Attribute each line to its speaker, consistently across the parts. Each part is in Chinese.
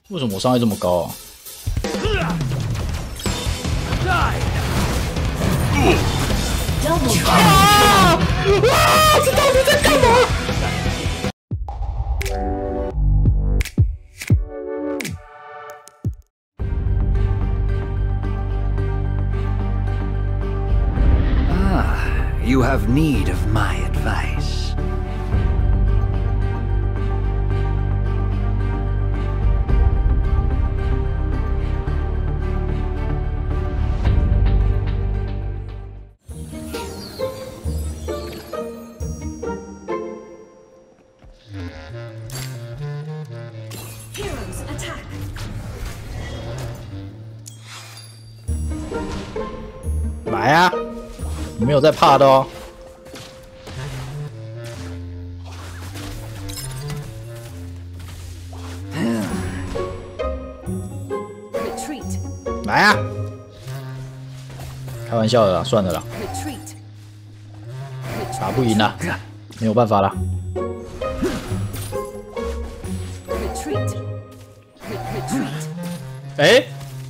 Speaker 1: 为什么我伤害这么高啊？啊！这到底在干嘛？
Speaker 2: You have need of my advice.
Speaker 3: Heroes attack.
Speaker 1: 来啊！没有在怕的哦。
Speaker 3: Retreat.
Speaker 1: 来啊！开玩笑的啦，算了啦，
Speaker 3: Retreat.
Speaker 1: 打不赢啦，没有办法啦。
Speaker 3: Retreat. Retreat.
Speaker 1: 哎，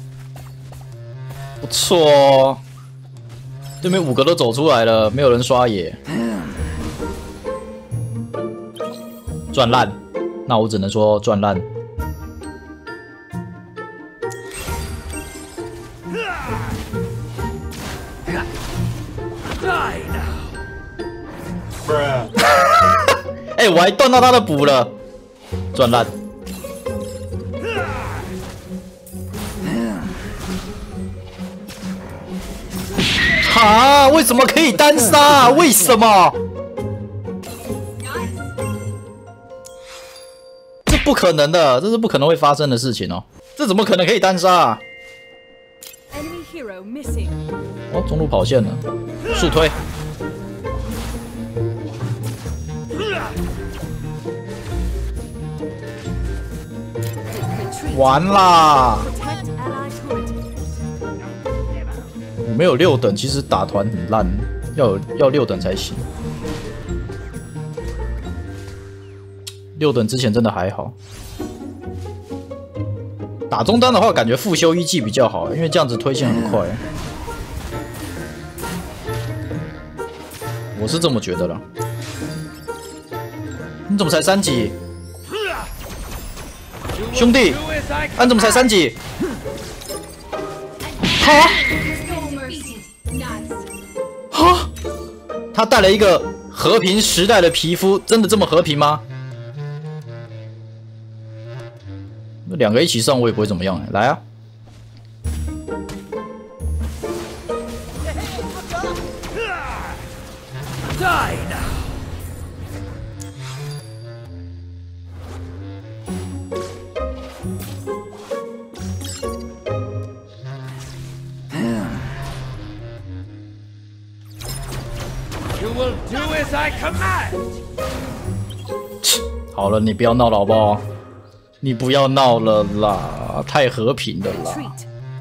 Speaker 1: 不错哦。 对面5个都走出来了，没有人刷野，赚烂。那我只能说赚烂。哎，我还断到他的补了，赚烂。 啊！为什么可以单杀？为什么？这不可能的，这是不可能会发生的事情哦！这怎么可能可以单杀？
Speaker 3: Enemy hero missing.
Speaker 1: 哦，中路跑线了，速推。完啦！
Speaker 3: Protect ally turret.
Speaker 1: 我没有6等，其实打团很烂，要6等才行。6等之前真的还好。打中单的话，感觉复修1技比较好，因为这样子推线很快。我是这么觉得啦。你怎么才3级？兄弟，你怎么才3级？哈？ 哈，他带了一个和平时代的皮肤，真的这么和平吗？那2个一起上我也不会怎么样，来啊！好了，你不要闹了好不好？你不要闹了啦，太和平了啦。
Speaker 3: Retreat.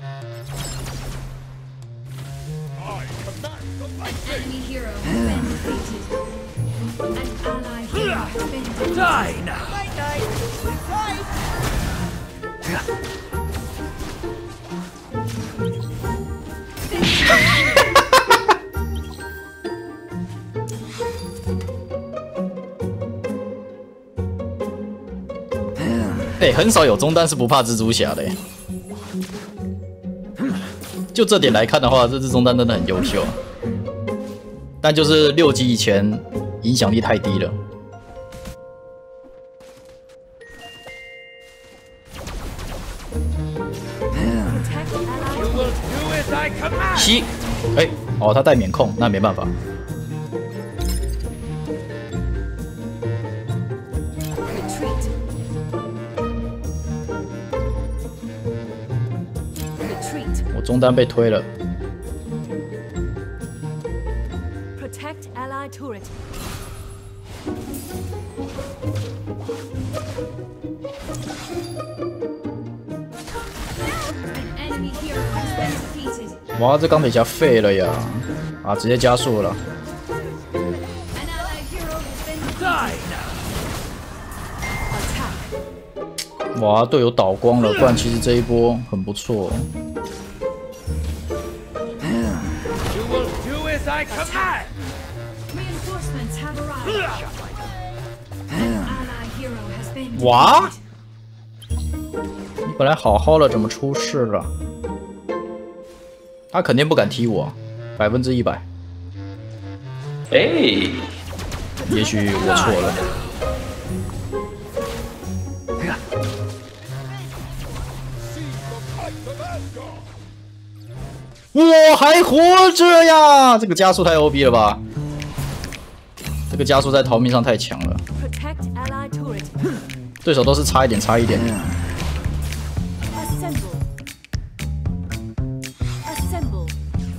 Speaker 3: Enemy hero has been defeated. An ally hero has been defeated.
Speaker 2: Die now!
Speaker 1: 哎，很少有中单是不怕蜘蛛侠的。就这点来看的话，这只中单真的很优秀。但就是6级以前影响力太低了。吸，哎，哦，他带免控，那没办法。 我中单被推了。
Speaker 3: Protect ally turret. An enemy hero has been defeated.
Speaker 1: 哇，这钢铁侠废了呀！啊，直接加速了。
Speaker 3: An ally hero has been defeated. Attack.
Speaker 1: 哇，队友倒光了，不然其实这一波很不错。
Speaker 3: Reinforcements have arrived. An ally hero has been
Speaker 1: 哇，
Speaker 3: defeated.
Speaker 1: 你本来好好的，怎么出事了？他肯定不敢踢我，100%。
Speaker 4: 哎，
Speaker 1: 也许我错了。我还活着呀！这个加速太 OP 了吧？这个加速在逃命上太强了。
Speaker 3: Protect ally turret.
Speaker 1: 对手都是差一点，差一点。
Speaker 3: Assemble. Assemble.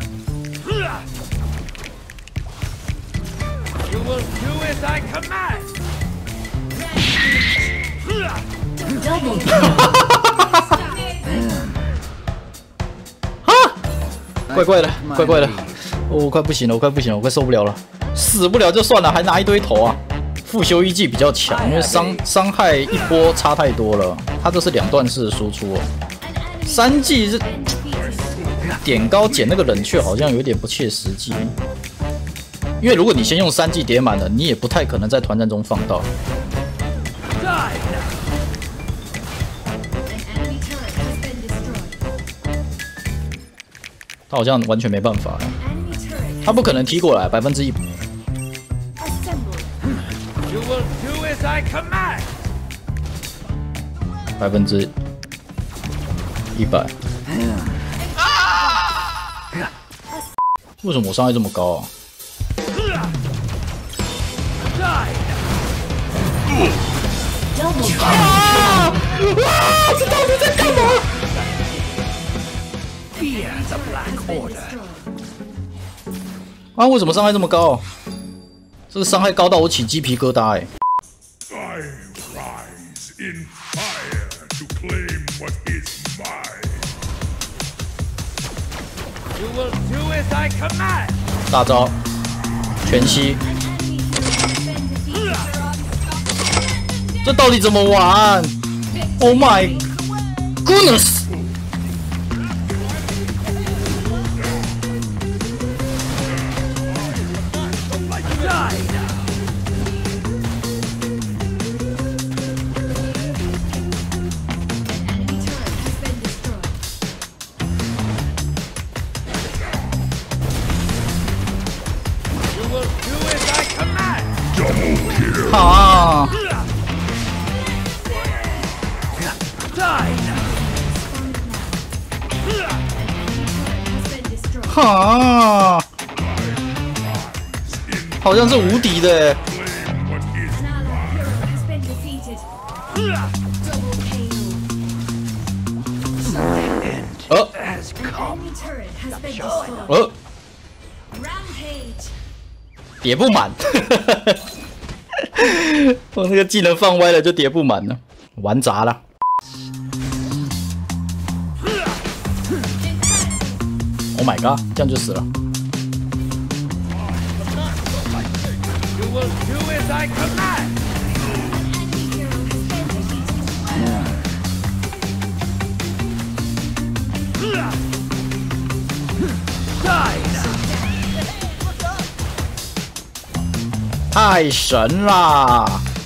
Speaker 5: You will do as I command.
Speaker 3: Double.
Speaker 1: 怪怪的，怪怪的，我快不行了，我快不行了，我快受不了了，死不了就算了，还拿一堆头啊！复修一技比较强，因为伤害一波差太多了，他这是2段式的输出哦。3技是点高捡那个冷却，好像有点不切实际。因为如果你先用3技叠满了，你也不太可能在团战中放到。
Speaker 3: Enemy turret has been destroyed.
Speaker 1: 他好像完全没办法，
Speaker 3: Enemy turret.
Speaker 1: 他不可能踢过来100%。
Speaker 3: Assemble.
Speaker 5: You will do as I command.
Speaker 1: 100%。为什么我伤害这么高啊？
Speaker 3: Double.
Speaker 1: 这到底在干嘛？
Speaker 2: Fear the Black
Speaker 3: Has been
Speaker 2: Order.
Speaker 3: destroyed.
Speaker 1: 啊，为什么伤害这么高？这个伤害高到我起鸡皮疙瘩哎！
Speaker 6: I rise in fire to claim what is mine.
Speaker 5: You will do as I command.
Speaker 1: 大招，全息，
Speaker 3: Enemy turret has been defeated.
Speaker 1: 这到底怎么玩 ？Oh my goodness！
Speaker 3: Enemy turret has been destroyed.
Speaker 5: You will do as I command.
Speaker 1: 啊，
Speaker 3: Has been destroyed.
Speaker 1: 哈，好像是无敌的。
Speaker 6: Claim what is
Speaker 3: An ally hero has been defeated. Double KO.
Speaker 2: Has come.
Speaker 3: Enemy turret has been destroyed. ，Rampage.
Speaker 1: 叠不满。我那个技能放歪了就叠不满了，玩砸了。Oh my god， 这样就死了。
Speaker 5: You will do as I command.
Speaker 3: Enemy hero has been defeated.
Speaker 1: 太神啦！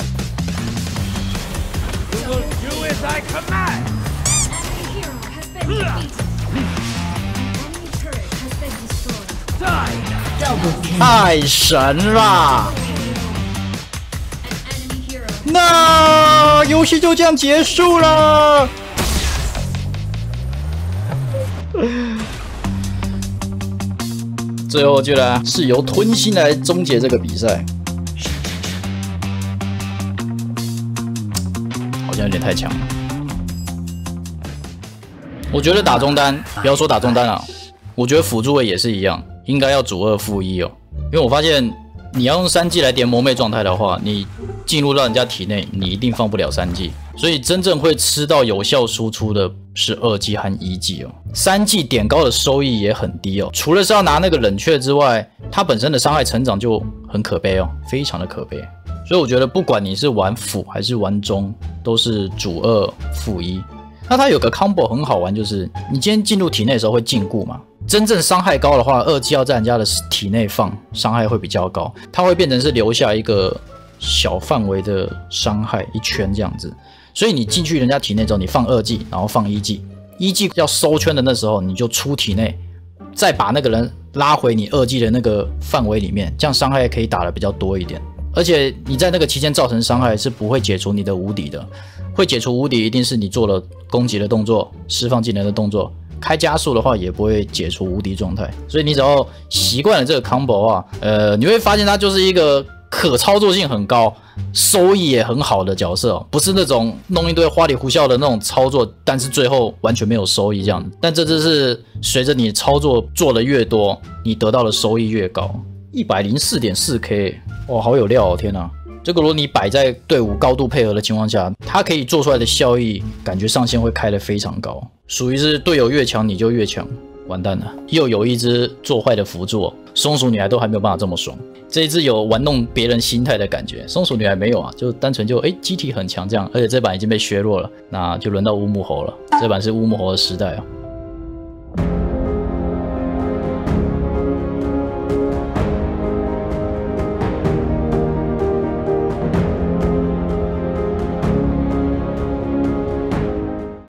Speaker 5: You will do as I command.
Speaker 3: Enemy hero has been defeated. Enemy turret has been destroyed. Double kill.
Speaker 1: 太神啦！
Speaker 3: An enemy hero
Speaker 1: 那游戏就这样结束了。最后居然是由吞心来终结这个比赛，好像有点太强了。我觉得打中单，不要说打中单了，我觉得辅助位也是一样，应该要主2副1哦。因为我发现你要用3技来叠魔魅状态的话，你进入到人家体内，你一定放不了3技，所以真正会吃到有效输出的是2技和1技哦。3技点高的收益也很低哦，除了是要拿那个冷却之外，它本身的伤害成长就很可悲哦，非常的可悲。 所以我觉得不管你是玩辅还是玩中，都是主2副1。那它有个 combo 很好玩，就是你今天进入体内的时候会禁锢嘛。真正伤害高的话，2技要在人家的体内放，伤害会比较高。它会变成是留下一个小范围的伤害一圈这样子。所以你进去人家体内之后，你放2技，然后放1技。1技要收圈的那时候，你就出体内，再把那个人拉回你2技的那个范围里面，这样伤害可以打得比较多一点。而且你在那个期间造成伤害是不会解除你的无敌的，会解除无敌一定是你做了攻击的动作、释放技能的动作。开加速的话也不会解除无敌状态，所以你只要习惯了这个 combo 啊，你会发现它就是一个可操作性很高、收益也很好的角色哦，不是那种弄一堆花里胡哨的那种操作，但是最后完全没有收益这样。但这就是随着你操作做的越多，你得到的收益越高。104.4K， 哇，好有料哦！天哪，这个如果你摆在队伍高度配合的情况下，它可以做出来的效益，感觉上限会开得非常高，属于是队友越强你就越强。完蛋了，又有一只做坏的辅助，松鼠女孩都还没有办法这么爽。这一只有玩弄别人心态的感觉，松鼠女孩没有啊，就单纯就机体很强这样，而且这版已经被削弱了，那就轮到乌木猴了。这版是乌木猴的时代啊。